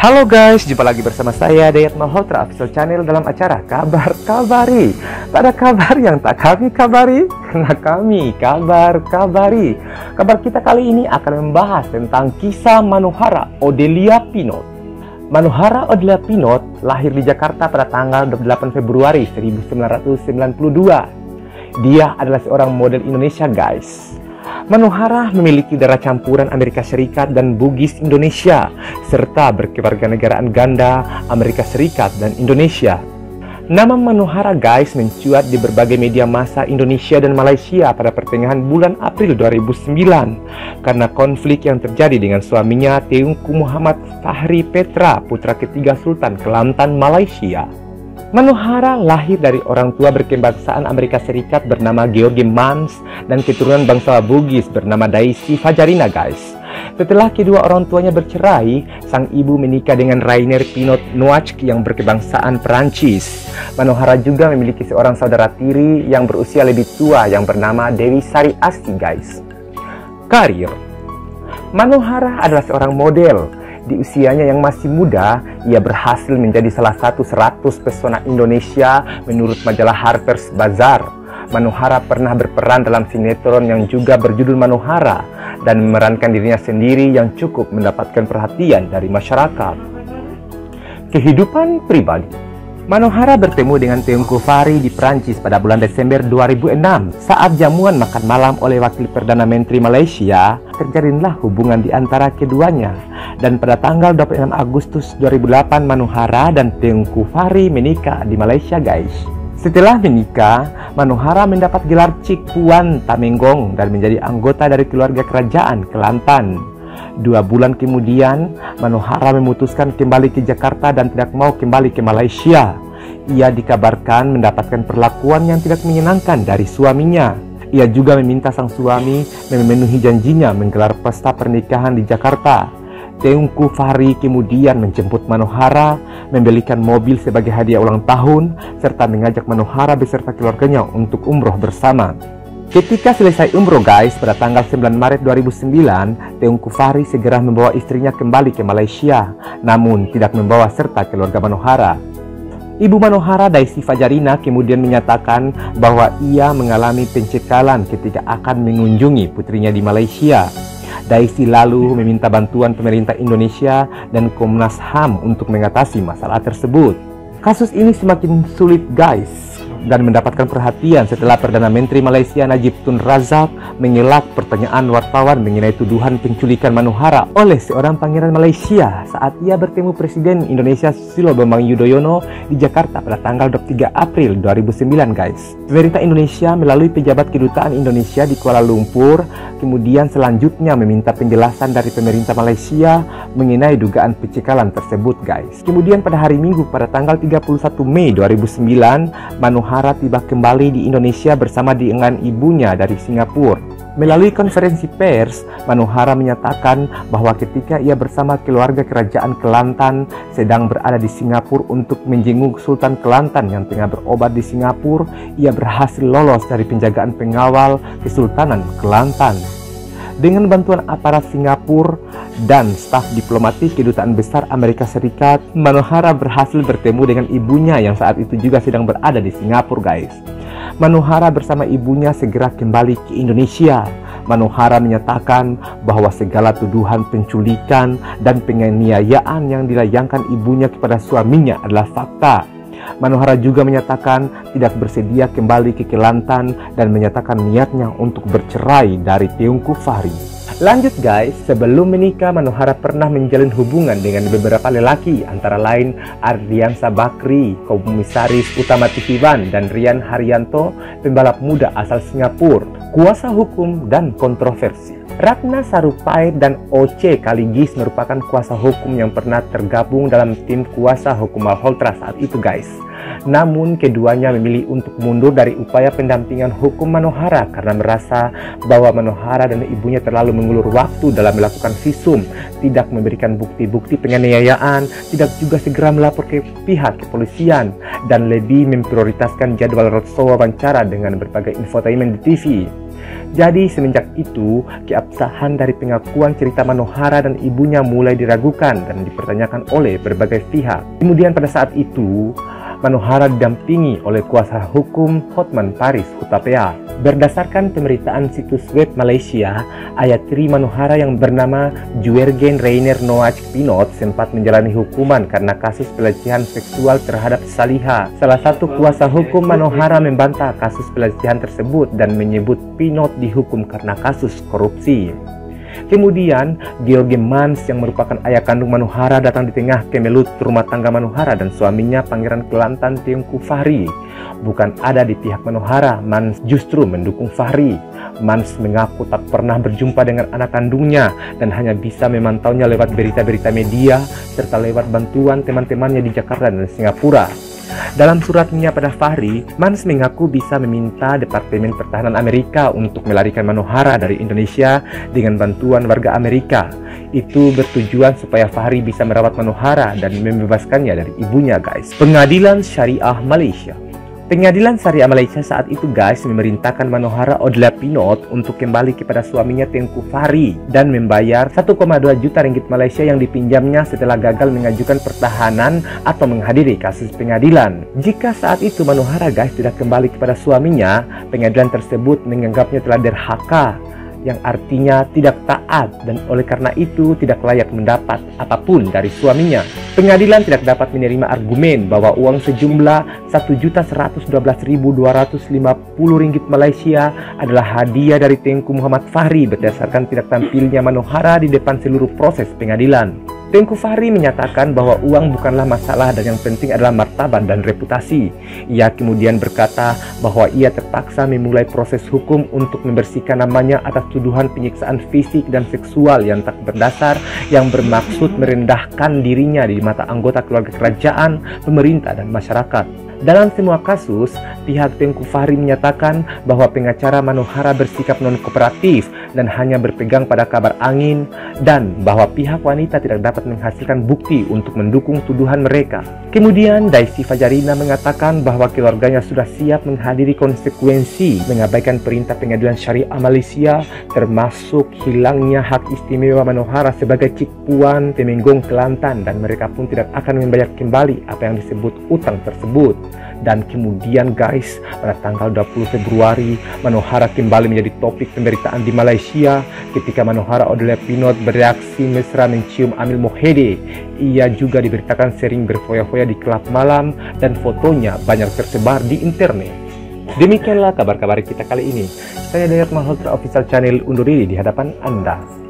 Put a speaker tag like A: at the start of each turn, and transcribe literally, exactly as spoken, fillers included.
A: Halo guys, jumpa lagi bersama saya Dayat Malhotra Official Channel dalam acara Kabar Kabari. Tak ada kabar yang tak kami kabari, karena kami kabar kabari. Kabar kita kali ini akan membahas tentang kisah Manohara Odelia Pinot. Manohara Odelia Pinot lahir di Jakarta pada tanggal dua puluh delapan Februari seribu sembilan ratus sembilan puluh dua. Dia adalah seorang model Indonesia guys. Manohara memiliki darah campuran Amerika Serikat dan Bugis Indonesia, serta berkewarganegaraan ganda Amerika Serikat dan Indonesia. Nama Manohara guys mencuat di berbagai media massa Indonesia dan Malaysia pada pertengahan bulan April dua ribu sembilan karena konflik yang terjadi dengan suaminya Tengku Muhammad Fahri Petra, putra ketiga Sultan Kelantan, Malaysia. Manohara lahir dari orang tua berkebangsaan Amerika Serikat bernama George Mans dan keturunan bangsa Bugis bernama Daisy Fajarina guys. Setelah kedua orang tuanya bercerai, sang ibu menikah dengan Rainer Pinot Noack yang berkebangsaan Perancis. Manohara juga memiliki seorang saudara tiri yang berusia lebih tua yang bernama Dewi Sari Asti guys. Karir Manohara adalah seorang model. Di usianya yang masih muda, ia berhasil menjadi salah satu seratus pesona Indonesia menurut majalah Harper's Bazaar. Manohara pernah berperan dalam sinetron yang juga berjudul Manohara dan memerankan dirinya sendiri yang cukup mendapatkan perhatian dari masyarakat. Kehidupan pribadi Manohara bertemu dengan Tengku Fahri di Perancis pada bulan Desember dua ribu enam. Saat jamuan makan malam oleh Wakil Perdana Menteri Malaysia, terjalinlah hubungan di antara keduanya. Dan pada tanggal dua puluh enam Agustus dua ribu delapan, Manohara dan Tengku Fahri menikah di Malaysia guys. Setelah menikah, Manohara mendapat gelar Cik Puan Tamenggong dan menjadi anggota dari keluarga kerajaan Kelantan. Dua bulan kemudian, Manohara memutuskan kembali ke Jakarta dan tidak mau kembali ke Malaysia. Ia dikabarkan mendapatkan perlakuan yang tidak menyenangkan dari suaminya. Ia juga meminta sang suami memenuhi janjinya menggelar pesta pernikahan di Jakarta. Tengku Fahri kemudian menjemput Manohara, membelikan mobil sebagai hadiah ulang tahun, serta mengajak Manohara beserta keluarganya untuk umroh bersama. Ketika selesai umroh guys, pada tanggal sembilan Maret dua ribu sembilan, Tengku Fahri segera membawa istrinya kembali ke Malaysia, namun tidak membawa serta keluarga Manohara. Ibu Manohara, Daisy Fajarina, kemudian menyatakan bahwa ia mengalami pencekalan ketika akan mengunjungi putrinya di Malaysia. Daisy lalu meminta bantuan pemerintah Indonesia dan Komnas H A M untuk mengatasi masalah tersebut. Kasus ini semakin sulit guys dan mendapatkan perhatian setelah Perdana Menteri Malaysia Najib Tun Razak mengelak pertanyaan wartawan mengenai tuduhan penculikan Manohara oleh seorang pangeran Malaysia saat ia bertemu Presiden Indonesia Susilo Bambang Yudhoyono di Jakarta pada tanggal dua puluh tiga April dua ribu sembilan guys. Pemerintah Indonesia melalui pejabat kedutaan Indonesia di Kuala Lumpur kemudian selanjutnya meminta penjelasan dari pemerintah Malaysia mengenai dugaan pencekalan tersebut guys. Kemudian pada hari Minggu pada tanggal tiga puluh satu Mei dua ribu sembilan, Manohara tiba kembali di Indonesia bersama dengan ibunya dari Singapura. Melalui konferensi pers, Manohara menyatakan bahwa ketika ia bersama keluarga kerajaan Kelantan sedang berada di Singapura untuk menjenguk Sultan Kelantan yang tengah berobat di Singapura, ia berhasil lolos dari penjagaan pengawal Kesultanan Kelantan. Dengan bantuan aparat Singapura dan staf diplomatik Kedutaan Besar Amerika Serikat, Manohara berhasil bertemu dengan ibunya yang saat itu juga sedang berada di Singapura guys. Manohara bersama ibunya segera kembali ke Indonesia. Manohara menyatakan bahwa segala tuduhan penculikan dan penganiayaan yang dilayangkan ibunya kepada suaminya adalah fakta. Manohara juga menyatakan tidak bersedia kembali ke Kelantan dan menyatakan niatnya untuk bercerai dari Tengku Fahri. Lanjut guys, sebelum menikah Manohara pernah menjalin hubungan dengan beberapa lelaki antara lain Ardiansa Bakri, Komisaris Utama T V One, dan Rian Haryanto, pembalap muda asal Singapura, kuasa hukum dan kontroversi. Ratna Sarumpait dan Oce Kaligis merupakan kuasa hukum yang pernah tergabung dalam tim kuasa hukum Malhotra saat itu guys. Namun keduanya memilih untuk mundur dari upaya pendampingan hukum Manohara karena merasa bahwa Manohara dan ibunya terlalu mengulur waktu dalam melakukan visum, tidak memberikan bukti-bukti penganiayaan, tidak juga segera melapor ke pihak kepolisian, dan lebih memprioritaskan jadwal roadshow wawancara dengan berbagai infotainment di T V. Jadi semenjak itu, keabsahan dari pengakuan cerita Manohara dan ibunya mulai diragukan dan dipertanyakan oleh berbagai pihak. Kemudian pada saat itu, Manohara didampingi oleh kuasa hukum Hotman Paris Hutapea. Berdasarkan pemberitaan situs web Malaysia, ayah tiri Manohara yang bernama Jurgen Rainer Noach Pinot sempat menjalani hukuman karena kasus pelecehan seksual terhadap Saliha. Salah satu kuasa hukum Manohara membantah kasus pelecehan tersebut dan menyebut Pinot dihukum karena kasus korupsi. Kemudian, George Mans yang merupakan ayah kandung Manohara datang di tengah kemelut rumah tangga Manohara dan suaminya Pangeran Kelantan Tengku Fahri. Bukan ada di pihak Manohara, Mans justru mendukung Fahri. Mans mengaku tak pernah berjumpa dengan anak kandungnya dan hanya bisa memantaunya lewat berita-berita media serta lewat bantuan teman-temannya di Jakarta dan Singapura. Dalam suratnya pada Fahri, Mans mengaku bisa meminta Departemen Pertahanan Amerika untuk melarikan Manohara dari Indonesia dengan bantuan warga Amerika. Itu bertujuan supaya Fahri bisa merawat Manohara dan membebaskannya dari ibunya, guys. Pengadilan Syariah Malaysia. Pengadilan Syariah Malaysia saat itu, guys, memerintahkan Manohara Odla Pinot untuk kembali kepada suaminya Tengku Fahri dan membayar satu koma dua juta ringgit Malaysia yang dipinjamnya setelah gagal mengajukan pertahanan atau menghadiri kasus pengadilan. Jika saat itu Manohara, guys, tidak kembali kepada suaminya, pengadilan tersebut menganggapnya telah derhaka, yang artinya tidak taat dan oleh karena itu tidak layak mendapat apapun dari suaminya. Pengadilan tidak dapat menerima argumen bahwa uang sejumlah satu juta seratus dua belas ribu dua ratus lima puluh ringgit Malaysia adalah hadiah dari Tengku Muhammad Fahri berdasarkan tidak tampilnya Manohara di depan seluruh proses pengadilan. Tengku Fahri menyatakan bahwa uang bukanlah masalah dan yang penting adalah martabat dan reputasi. Ia kemudian berkata bahwa ia terpaksa memulai proses hukum untuk membersihkan namanya atas tuduhan penyiksaan fisik dan seksual yang tak berdasar yang bermaksud merendahkan dirinya di mata anggota keluarga kerajaan, pemerintah, dan masyarakat. Dalam semua kasus, pihak Tengku Fahri menyatakan bahwa pengacara Manohara bersikap non-kooperatif dan hanya berpegang pada kabar angin dan bahwa pihak wanita tidak dapat menghasilkan bukti untuk mendukung tuduhan mereka. Kemudian, Daisy Fajarina mengatakan bahwa keluarganya sudah siap menghadiri konsekuensi mengabaikan perintah pengadilan syariah Malaysia, termasuk hilangnya hak istimewa Manohara sebagai Cik Puan Temenggong Kelantan, dan mereka pun tidak akan membayar kembali apa yang disebut utang tersebut. Dan kemudian, guys, pada tanggal dua puluh Februari, Manohara kembali menjadi topik pemberitaan di Malaysia ketika Manohara Odla Pinot bereaksi mesra mencium Amil Mohede. Ia juga diberitakan sering berfoya-foya di klub malam dan fotonya banyak tersebar di internet. Demikianlah kabar-kabar kita kali ini. Saya Dayat Malhotra Official Channel undur diri di hadapan Anda.